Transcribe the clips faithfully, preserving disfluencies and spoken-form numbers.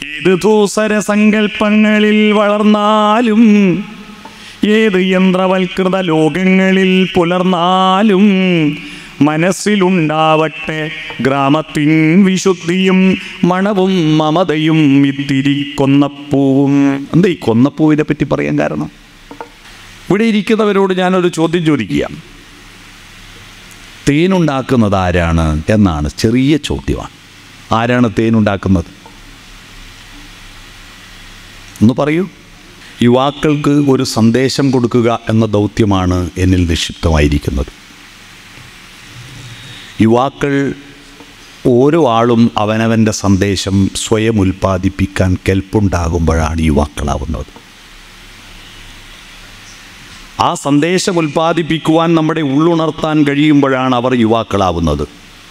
ഏത് ധൂസര സങ്കല്പങ്ങളിൽ വളർന്നാലും, ഏത് യന്ത്രവൽകൃത ലോകങ്ങളിൽ പുലർന്നാലും, മനസ്സിലുണ്ടാവട്ടെ ഗ്രാമത്തിൻ വിശുദ്ധിയും മണവും മമതയും ഇത്തിരി കൊന്നപ്പൂവും. എന്താ ഈ കൊന്നപ്പൂവിനെ പറ്റി പറയാൻ കാരണം? ഇവിടെ ഇരിക്കുന്നവരോട് ഞാനൊരു ചോദ്യം ചോദിക്കുക. തേനുണ്ടാക്കുന്നത് ആരാണ് എന്നാണ്. ചെറിയ ചോദ്യമാണ്. ആരാണ് തേനുണ്ടാക്കുന്നത്? ഒന്ന് പറയൂ. യുവാക്കൾക്ക് ഒരു സന്ദേശം കൊടുക്കുക എന്ന ദൗത്യമാണ് എന്നിൽ നിക്ഷിപ്തമായിരിക്കുന്നത്. യുവാക്കൾ ഓരോ ആളും അവനവൻ്റെ സന്ദേശം സ്വയം ഉൽപ്പാദിപ്പിക്കാൻ കെൽപ്പുണ്ടാകുമ്പോഴാണ് യുവാക്കളാവുന്നത്. ആ സന്ദേശം ഉൽപ്പാദിപ്പിക്കുവാൻ നമ്മുടെ ഉള്ളുണർത്താൻ കഴിയുമ്പോഴാണ് അവർ യുവാക്കളാവുന്നത്.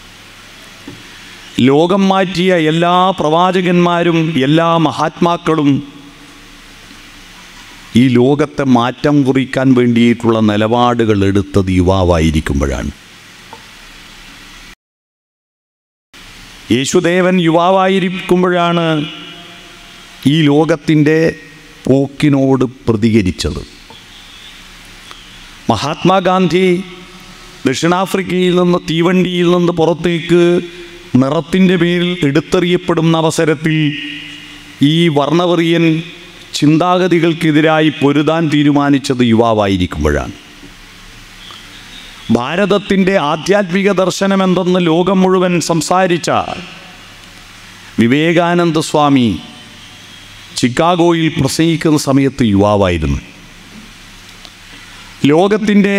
ലോകം മാറ്റിയ എല്ലാ പ്രവാചകന്മാരും എല്ലാ മഹാത്മാക്കളും ഈ ലോകത്തെ മാറ്റം കുറിക്കാൻ വേണ്ടിയിട്ടുള്ള നിലപാടുകൾ എടുത്തത് യുവാവായിരിക്കുമ്പോഴാണ്. യേശുദേവൻ യുവാവായിരിക്കുമ്പോഴാണ് ഈ ലോകത്തിൻ്റെ പോക്കിനോട് പ്രതികരിച്ചത്. മഹാത്മാഗാന്ധി ദക്ഷിണാഫ്രിക്കയിൽ നിന്ന് തീവണ്ടിയിൽ നിന്ന് പുറത്തേക്ക് നിറത്തിൻ്റെ പേരിൽ എടുത്തെറിയപ്പെടുന്ന അവസരത്തിൽ ഈ വർണ്ണവെറിയൻ ചിന്താഗതികൾക്കെതിരായി പൊരുതാൻ തീരുമാനിച്ചത് യുവാവായിരിക്കുമ്പോഴാണ്. ഭാരതത്തിൻ്റെ ആധ്യാത്മിക ദർശനമെന്തെന്ന് ലോകം മുഴുവൻ സംസാരിച്ച വിവേകാനന്ദ സ്വാമി ചിക്കാഗോയിൽ പ്രസംഗിക്കുന്ന സമയത്ത് യുവാവായിരുന്നു. ലോകത്തിൻ്റെ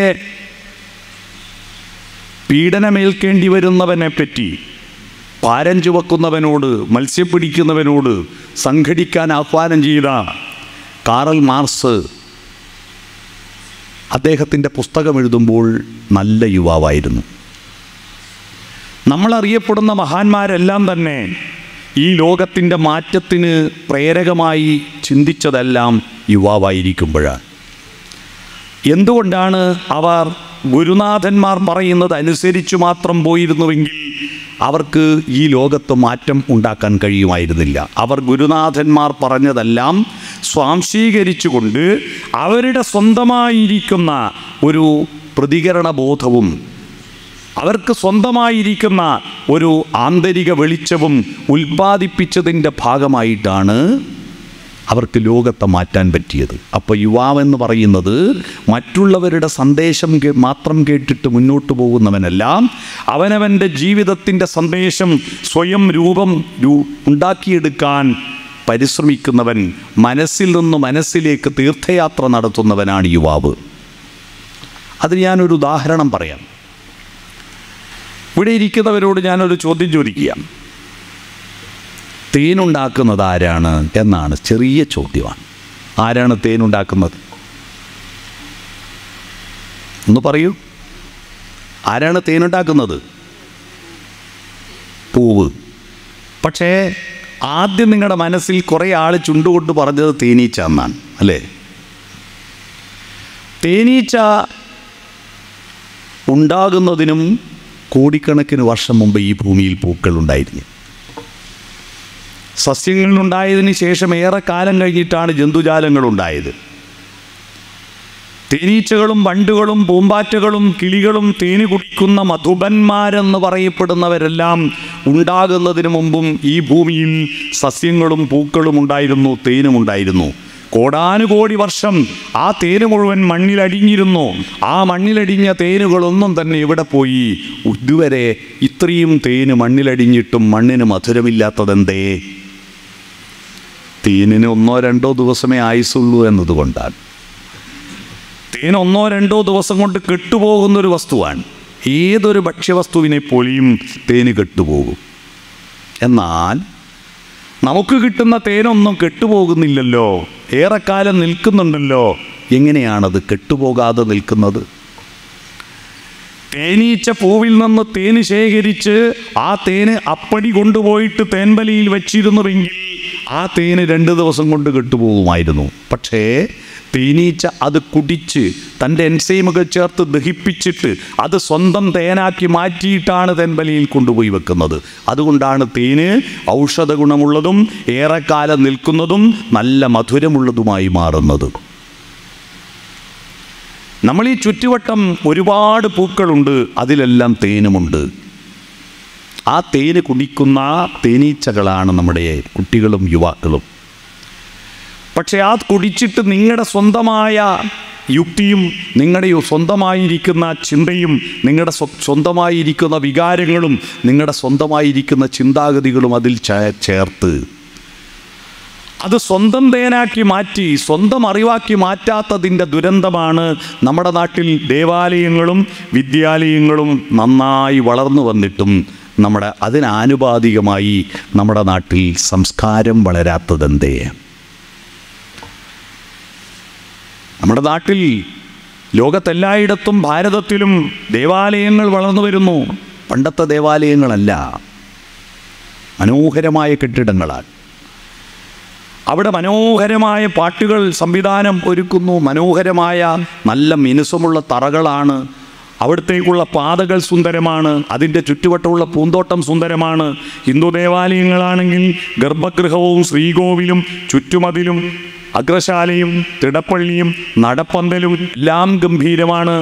പീഡനമേൽക്കേണ്ടി വരുന്നവനെപ്പറ്റി, പാരം ചുവക്കുന്നവനോട്, മത്സ്യപ്പിടിക്കുന്നവനോട് സംഘടിക്കാൻ ആഹ്വാനം ചെയ്ത കാറൽ മാർക്സ് അദ്ദേഹത്തിൻ്റെ പുസ്തകം എഴുതുമ്പോൾ നല്ല യുവാവായിരുന്നു. നമ്മളറിയപ്പെടുന്ന മഹാന്മാരെല്ലാം തന്നെ ഈ ലോകത്തിൻ്റെ മാറ്റത്തിന് പ്രേരകമായി ചിന്തിച്ചതെല്ലാം യുവാവായിരിക്കുമ്പോഴാണ്. എന്തുകൊണ്ടാണ് അവർ ഗുരുനാഥന്മാർ പറയുന്നത് അനുസരിച്ചു മാത്രം പോയിരുന്നുവെങ്കിൽ അവർക്ക് ഈ ലോകത്ത് മാറ്റം ഉണ്ടാക്കാൻ കഴിയുമായിരുന്നില്ല. അവർ ഗുരുനാഥന്മാർ പറഞ്ഞതെല്ലാം സ്വാംശീകരിച്ചുകൊണ്ട് അവരുടെ സ്വന്തമായിരിക്കുന്ന ഒരു പ്രതികരണ ബോധവും അവർക്ക് സ്വന്തമായിരിക്കുന്ന ഒരു ആന്തരിക വെളിച്ചവും ഉൽപ്പാദിപ്പിച്ചതിൻ്റെ ഭാഗമായിട്ടാണ് അവർക്ക് ലോകത്തെ മാറ്റാൻ പറ്റിയത്. അപ്പോൾ യുവാവെന്ന് പറയുന്നത് മറ്റുള്ളവരുടെ സന്ദേശം മാത്രം കേട്ടിട്ട് മുന്നോട്ട് പോകുന്നവനല്ല, അവനവൻ്റെ ജീവിതത്തിൻ്റെ സന്ദേശം സ്വയം രൂപം ഉണ്ടാക്കിയെടുക്കാൻ പരിശ്രമിക്കുന്നവൻ, മനസ്സിൽ നിന്ന് മനസ്സിലേക്ക് തീർത്ഥയാത്ര നടത്തുന്നവനാണ് യുവാവ്. അതിന് ഞാനൊരു ഉദാഹരണം പറയാം. ഇവിടെ ഇരിക്കുന്നവരോട് ഞാനൊരു ചോദ്യം ചോദിക്കുക. തേനുണ്ടാക്കുന്നത് ആരാണ് എന്നാണ്. ചെറിയ ചോദ്യമാണ്. ആരാണ് തേനുണ്ടാക്കുന്നത്? ഒന്ന് പറയൂ. ആരാണ് തേനുണ്ടാക്കുന്നത്? പൂവ്. പക്ഷേ ആദ്യം നിങ്ങളുടെ മനസ്സിൽ കുറേ ആൾ ചുണ്ടുകൊണ്ട് പറഞ്ഞത് തേനീച്ച എന്നാണ്, അല്ലേ? തേനീച്ച ഉണ്ടാകുന്നതിനും കോടിക്കണക്കിന് വർഷം മുമ്പ് ഈ ഭൂമിയിൽ പൂക്കൾ ഉണ്ടായിരുന്നു. സസ്യങ്ങളുണ്ടായതിന് ശേഷം ഏറെ കാലം കഴിഞ്ഞിട്ടാണ് ജന്തുജാലങ്ങളുണ്ടായത്. തേനീച്ചകളും വണ്ടുകളും പൂമ്പാറ്റകളും കിളികളും തേന് കുടിക്കുന്ന മധുബന്മാരെന്ന് പറയപ്പെടുന്നവരെല്ലാം ഉണ്ടാകുന്നതിന് മുമ്പും ഈ ഭൂമിയിൽ സസ്യങ്ങളും പൂക്കളും ഉണ്ടായിരുന്നു, തേനും ഉണ്ടായിരുന്നു. കോടാനുകോടി വർഷം ആ തേന് മുഴുവൻ മണ്ണിലടിഞ്ഞിരുന്നു. ആ മണ്ണിലടിഞ്ഞ തേനുകളൊന്നും തന്നെ ഇവിടെ പോയി? ഇതുവരെ ഇത്രയും തേന് മണ്ണിലടിഞ്ഞിട്ടും മണ്ണിന് മധുരമില്ലാത്തതെന്തേ? തേനിന് ഒന്നോ രണ്ടോ ദിവസമേ ആയുസുള്ളൂ എന്നതുകൊണ്ടാണ്. തേൻ ഒന്നോ രണ്ടോ ദിവസം കൊണ്ട് കെട്ടുപോകുന്നൊരു വസ്തുവാണ്. ഏതൊരു ഭക്ഷ്യവസ്തുവിനെ പോലെയും തേന് കെട്ടുപോകും. എന്നാൽ നമുക്ക് കിട്ടുന്ന തേനൊന്നും കെട്ടുപോകുന്നില്ലല്ലോ, ഏറെക്കാലം നിൽക്കുന്നുണ്ടല്ലോ. എങ്ങനെയാണത് കെട്ടുപോകാതെ നിൽക്കുന്നത്? തേനീച്ച പൂവിൽ നിന്ന് തേന് ശേഖരിച്ച് ആ തേന് അപ്പടി കൊണ്ടുപോയിട്ട് തേൻവലിയിൽ വച്ചിരുന്നുവെങ്കിൽ ആ തേന് രണ്ട് ദിവസം കൊണ്ട് കെട്ടുപോകുമായിരുന്നു. പക്ഷേ തേനീച്ച അത് കുടിച്ച് തൻ്റെ എൻസൈമുകൾ ചേർത്ത് ദഹിപ്പിച്ചിട്ട് അത് സ്വന്തം തേനാക്കി മാറ്റിയിട്ടാണ് തെൻപലയിൽ കൊണ്ടുപോയി വെക്കുന്നത്. അതുകൊണ്ടാണ് തേന് ഔഷധ ഗുണമുള്ളതും ഏറെക്കാലം നിൽക്കുന്നതും നല്ല മധുരമുള്ളതുമായി മാറുന്നത്. നമ്മൾ ഈ ചുറ്റുവട്ടം ഒരുപാട് പൂക്കളുണ്ട്, അതിലെല്ലാം തേനുമുണ്ട്. ആ തേന് കുടിക്കുന്ന തേനീച്ചകളാണ് നമ്മുടെ കുട്ടികളും യുവാക്കളും. പക്ഷെ ആ കുടിച്ചിട്ട് നിങ്ങളുടെ സ്വന്തമായ യുക്തിയും നിങ്ങളുടെ സ്വന്തമായിരിക്കുന്ന ചിന്തയും നിങ്ങളുടെ സ്വന്തമായിരിക്കുന്ന വികാരങ്ങളും നിങ്ങളുടെ സ്വന്തമായിരിക്കുന്ന ചിന്താഗതികളും അതിൽ ചേർത്ത് അത് സ്വന്തം തേനാക്കി മാറ്റി സ്വന്തം അറിവാക്കി മാറ്റാത്തതിൻ്റെ ദുരന്തമാണ് നമ്മുടെ നാട്ടിൽ ദേവാലയങ്ങളും വിദ്യാലയങ്ങളും നന്നായി വളർന്നു വന്നിട്ടും നമ്മുടെ അതിനാനുപാതികമായി നമ്മുടെ നാട്ടിൽ സംസ്കാരം വളരാത്തതെന്തേ? നമ്മുടെ നാട്ടിൽ ലോകത്തെല്ലായിടത്തും ഭാരതത്തിലും ദേവാലയങ്ങൾ വളർന്നു വരുന്നു. പണ്ടത്തെ ദേവാലയങ്ങളല്ല, മനോഹരമായ കെട്ടിടങ്ങളാണ്. അവിടെ മനോഹരമായ പാട്ടുകൾ സംവിധാനം ഒരുക്കുന്നു. മനോഹരമായ നല്ല മിനുസമുള്ള തറകളാണ്. അവിടത്തേക്കുള്ള പാതകൾ സുന്ദരമാണ്. അതിൻ്റെ ചുറ്റുവട്ടമുള്ള പൂന്തോട്ടം സുന്ദരമാണ്. ഹിന്ദു ദേവാലയങ്ങളാണെങ്കിൽ ഗർഭഗൃഹവും ശ്രീകോവിലും ചുറ്റുമതിലും അഗ്രശാലയും തിടപ്പള്ളിയും നടപ്പന്തലും എല്ലാം ഗംഭീരമാണ്.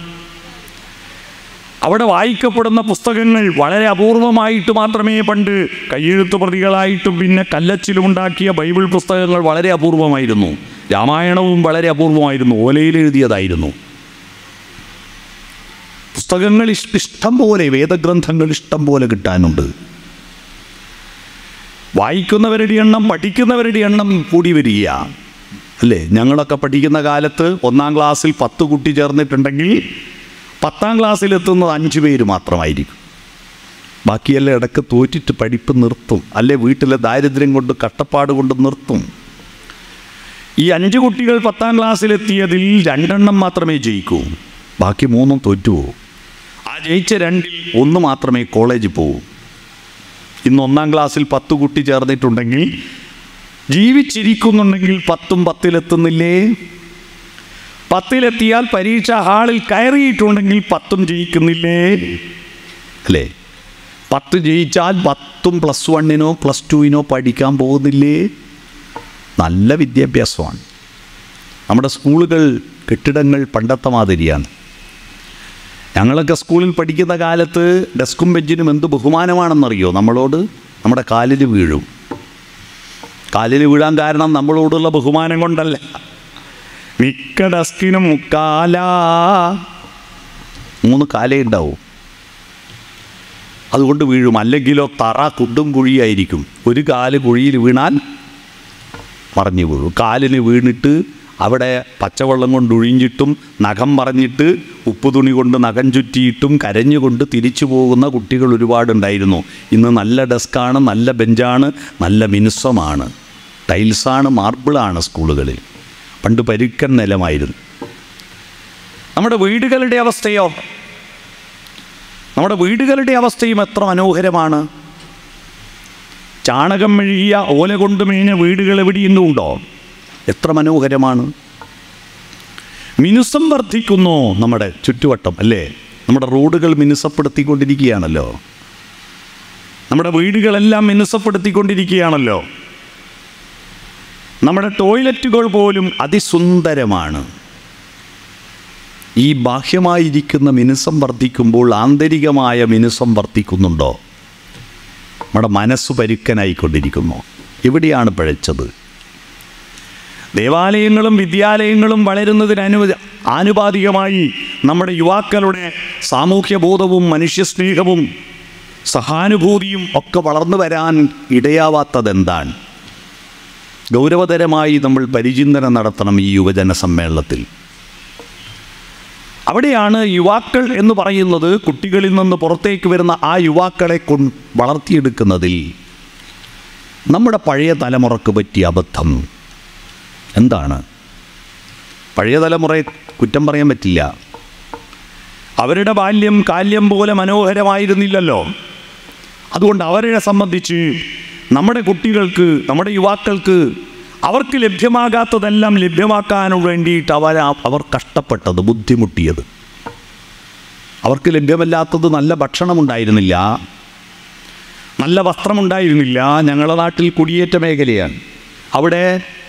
അവിടെ വായിക്കപ്പെടുന്ന പുസ്തകങ്ങൾ വളരെ അപൂർവമായിട്ട് മാത്രമേ പണ്ട് കയ്യെഴുത്തു പ്രതികളായിട്ടും പിന്നെ കല്ലച്ചിലുമുണ്ടാക്കിയ ബൈബിൾ പുസ്തകങ്ങൾ വളരെ അപൂർവമായിരുന്നു. രാമായണവും വളരെ അപൂർവമായിരുന്നു, ഓലയിൽ എഴുതിയതായിരുന്നു. പുസ്തകങ്ങൾ ഇഷ്ടം പോലെ, വേദഗ്രന്ഥങ്ങൾ ഇഷ്ടം പോലെ കിട്ടാനുണ്ട്. വായിക്കുന്നവരുടെ എണ്ണം പഠിക്കുന്നവരുടെ എണ്ണം കൂടി വരിക അല്ലേ? ഞങ്ങളൊക്കെ പഠിക്കുന്ന കാലത്ത് ഒന്നാം ക്ലാസ്സിൽ പത്ത് കുട്ടി ചേർന്നിട്ടുണ്ടെങ്കിൽ പത്താം ക്ലാസ്സിലെത്തുന്നത് അഞ്ച് പേര് മാത്രമായിരിക്കും. ബാക്കിയെല്ലാം ഇടയ്ക്ക് തോറ്റിട്ട് പഠിപ്പ് നിർത്തും, അല്ലെ വീട്ടിലെ ദാരിദ്ര്യം കൊണ്ട് കഷ്ടപ്പാട് കൊണ്ട് നിർത്തും. ഈ അഞ്ച് കുട്ടികൾ പത്താം ക്ലാസ്സിലെത്തിയതിൽ രണ്ടെണ്ണം മാത്രമേ ജയിക്കൂ, ബാക്കി മൂന്നും തോറ്റുപോകും. ആ ജയിച്ച രണ്ടിൽ ഒന്ന് മാത്രമേ കോളേജിൽ പോകൂ. ഇന്ന് ഒന്നാം ക്ലാസ്സിൽ പത്ത് കുട്ടി ചേർന്നിട്ടുണ്ടെങ്കിൽ ജീവിച്ചിരിക്കുന്നുണ്ടെങ്കിൽ പത്തും പത്തിലെത്തുന്നില്ലേ? പത്തിലെത്തിയാൽ പരീക്ഷാ ഹാളിൽ കയറിയിട്ടുണ്ടെങ്കിൽ പത്തും ജയിക്കുന്നില്ലേ? അല്ലേ? പത്ത് ജയിച്ചാൽ പത്തും പ്ലസ് വണ്ണിനോ പ്ലസ് ടുവിനോ പഠിക്കാൻ പോകുന്നില്ലേ? നല്ല വിദ്യാഭ്യാസമാണ്. നമ്മുടെ സ്കൂളുകൾ കെട്ടിടങ്ങൾ പണ്ടത്തെ മാതിരിയാണ്. ഞങ്ങളൊക്കെ സ്കൂളിൽ പഠിക്കുന്ന കാലത്ത് ഡെസ്കും ബെഞ്ചിനും എന്ത് ബഹുമാനമാണെന്നറിയോ? നമ്മളോട് നമ്മുടെ കാലിൽ വീഴും. കാലിൽ വീഴാൻ കാരണം നമ്മളോടുള്ള ബഹുമാനം കൊണ്ടല്ല. മിക്ക ഡെസ്കിനും കാല മൂന്ന് കാലേ ഉണ്ടാവും, അതുകൊണ്ട് വീഴും. അല്ലെങ്കിലോ തറ കുണ്ടും കുഴിയായിരിക്കും. ഒരു കാല് കുഴിയിൽ വീണാൽ മറിഞ്ഞു വീഴും. കാലിന് വീണിട്ട് അവിടെ പച്ചവെള്ളം കൊണ്ട് ഒഴിഞ്ഞിട്ടും നഖം പറഞ്ഞിട്ട് ഉപ്പ് തുണി കൊണ്ട് നഖം ചുറ്റിയിട്ടും കരഞ്ഞുകൊണ്ട് തിരിച്ചു പോകുന്ന കുട്ടികൾ ഒരുപാടുണ്ടായിരുന്നു. ഇന്ന് നല്ല ഡെസ്ക്കാണ്, നല്ല ബെഞ്ചാണ്, നല്ല മിനുസമാണ്, ടൈൽസാണ്, മാർബിളാണ് സ്കൂളുകളിൽ. പണ്ട് പരുക്കൻ നിലമായിരുന്നു. നമ്മുടെ വീടുകളുടെ അവസ്ഥയോ? നമ്മുടെ വീടുകളുടെ അവസ്ഥയും എത്ര മനോഹരമാണ്. ചാണകം മെഴുകിയ ഓല കൊണ്ട് മേഞ്ഞ വീടുകൾ എവിടെയെന്നും ഉണ്ടോ? എത്ര മനോഹരമാണ്. മിനുസം വർദ്ധിക്കുന്നു നമ്മുടെ ചുറ്റുവട്ടം അല്ലേ? നമ്മുടെ റോഡുകൾ മിനുസപ്പെടുത്തിക്കൊണ്ടിരിക്കുകയാണല്ലോ. നമ്മുടെ വീടുകളെല്ലാം മിനുസപ്പെടുത്തിക്കൊണ്ടിരിക്കുകയാണല്ലോ. നമ്മുടെ ടോയ്ലറ്റുകൾ പോലും അതിസുന്ദരമാണ്. ഈ ബാഹ്യമായിരിക്കുന്ന മിനുസം വർദ്ധിക്കുമ്പോൾ ആന്തരികമായ മിനുസം വർദ്ധിക്കുന്നുണ്ടോ? നമ്മുടെ മനസ്സ് പരുക്കനായിക്കൊണ്ടിരിക്കുന്നു. എവിടെയാണ് പിഴച്ചത്? ദേവാലയങ്ങളും വിദ്യാലയങ്ങളും വളരുന്നതിന് അനു ആനുപാതികമായി നമ്മുടെ യുവാക്കളുടെ സാമൂഹ്യബോധവും മനുഷ്യസ്നേഹവും സഹാനുഭൂതിയും ഒക്കെ വളർന്നു വരാൻ ഇടയാവാത്തതെന്താണ്? ഗൗരവതരമായി നമ്മൾ പരിചിന്തനം നടത്തണം ഈ യുവജന സമ്മേളനത്തിൽ. അവിടെയാണ് യുവാക്കൾ എന്ന് പറയുന്നത് കുട്ടികളിൽ നിന്ന് പുറത്തേക്ക് വരുന്ന ആ യുവാക്കളെ കൊണ്ട് വളർത്തിയെടുക്കുന്നതിൽ നമ്മുടെ പഴയ തലമുറക്ക് പറ്റിയ അബദ്ധം എന്താണ്? പഴയ തലമുറയെ കുറ്റം പറയാൻ പറ്റില്ല. അവരുടെ ബാല്യം കാല്യം പോലെ മനോഹരമായിരുന്നില്ലല്ലോ. അതുകൊണ്ട് അവരെ സംബന്ധിച്ച് നമ്മുടെ കുട്ടികൾക്ക്, നമ്മുടെ യുവാക്കൾക്ക് അവർക്ക് ലഭ്യമാകാത്തതെല്ലാം ലഭ്യമാക്കാൻ വേണ്ടിയിട്ട് അവർ അവർ കഷ്ടപ്പെട്ടത്, ബുദ്ധിമുട്ടിയത്. അവർക്ക് ലഭ്യമല്ലാത്തത് നല്ല ഭക്ഷണമുണ്ടായിരുന്നില്ല, നല്ല വസ്ത്രമുണ്ടായിരുന്നില്ല. ഞങ്ങളുടെ നാട്ടിൽ കുടിയേറ്റ മേഖലയാണ്. അവിടെ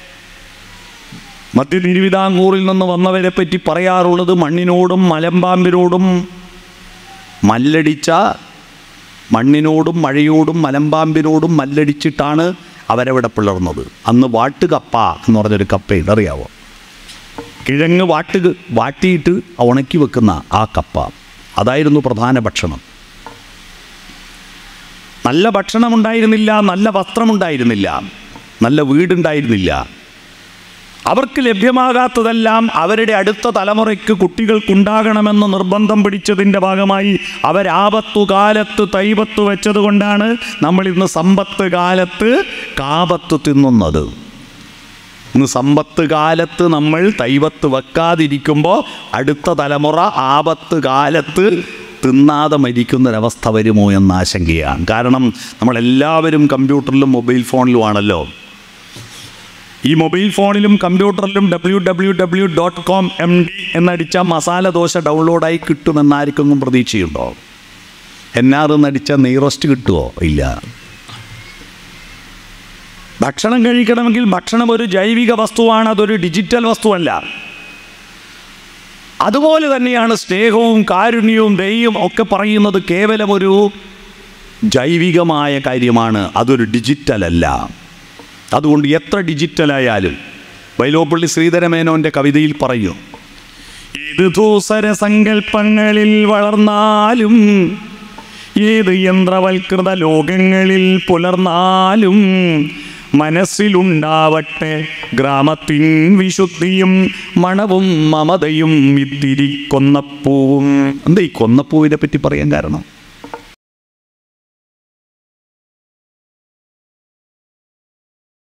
മധ്യ തിരുവിതാംകൂറിൽ നിന്ന് വന്നവരെ പറ്റി പറയാറുള്ളത് മണ്ണിനോടും മലമ്പാമ്പിനോടും മല്ലടിച്ച മണ്ണിനോടും മഴയോടും മലമ്പാമ്പിനോടും മല്ലടിച്ചിട്ടാണ് അവരവിടെ പിളർന്നത്. അന്ന് വാട്ടുകപ്പ എന്ന് പറഞ്ഞൊരു കപ്പ ഇതറിയാവോ? കിഴങ്ങ് വാട്ട് വാട്ടിയിട്ട് ഉണക്കി വെക്കുന്ന ആ കപ്പ, അതായിരുന്നു പ്രധാന ഭക്ഷണം. നല്ല ഭക്ഷണമുണ്ടായിരുന്നില്ല, നല്ല വസ്ത്രമുണ്ടായിരുന്നില്ല, നല്ല വീടുണ്ടായിരുന്നില്ല. അവർക്ക് ലഭ്യമാകാത്തതെല്ലാം അവരുടെ അടുത്ത തലമുറയ്ക്ക് കുട്ടികൾക്കുണ്ടാകണമെന്ന് നിർബന്ധം പിടിച്ചതിൻ്റെ ഭാഗമായി അവരാപത്തു കാലത്ത് തൈപത്ത് വെച്ചതുകൊണ്ടാണ് നമ്മൾ ഇന്ന് സമ്പത്ത് കാലത്ത് കാപത്ത് തിന്നുന്നത്. ഇന്ന് സമ്പത്ത് കാലത്ത് നമ്മൾ തൈപത്ത് വെക്കാതിരിക്കുമ്പോൾ അടുത്ത തലമുറ ആപത്ത് കാലത്ത് തിന്നാതെ മരിക്കുന്നൊരവസ്ഥ വരുമോ എന്ന ആശങ്കയാണ്. കാരണം നമ്മളെല്ലാവരും കമ്പ്യൂട്ടറിലും മൊബൈൽ ഫോണിലുമാണല്ലോ. ഈ മൊബൈൽ ഫോണിലും കമ്പ്യൂട്ടറിലും W W W dot com M D എന്നടിച്ച മസാല ദോശ ഡൗൺലോഡായി കിട്ടുമെന്നാർക്കെങ്കിലും പ്രതീക്ഷയുണ്ടോ? എന്നാർ എന്നടിച്ച നെയ്റോസ്റ്റ് കിട്ടുമോ? ഇല്ല. ഭക്ഷണം കഴിക്കണമെങ്കിൽ ഭക്ഷണം ഒരു ജൈവിക വസ്തുവാണ്, അതൊരു ഡിജിറ്റൽ വസ്തുവല്ല. അതുപോലെ തന്നെയാണ് സ്നേഹവും കാരുണ്യവും ദയയും ഒക്കെ പറയുന്നത് കേവലം ഒരു ജൈവികമായ കാര്യമാണ്, അതൊരു ഡിജിറ്റൽ അല്ല. അതുകൊണ്ട് എത്ര ഡിജിറ്റലായാലും വൈലോപ്പള്ളി ശ്രീധരമേനോൻ്റെ കവിതയിൽ പറയും, ഏത് ധൂസര സങ്കല്പങ്ങളിൽ വളർന്നാലും ഏത് യന്ത്രവൽകൃത ലോകങ്ങളിൽ പുലർന്നാലും മനസ്സിലുണ്ടാവട്ടെ ഗ്രാമത്തിൻ വിശുദ്ധിയും മണവും മമതയും ഇത്തിരി കൊന്നപ്പൂവും. എന്താ ഈ കൊന്നപ്പൂവിനെ പറ്റി പറയാൻ കാരണം?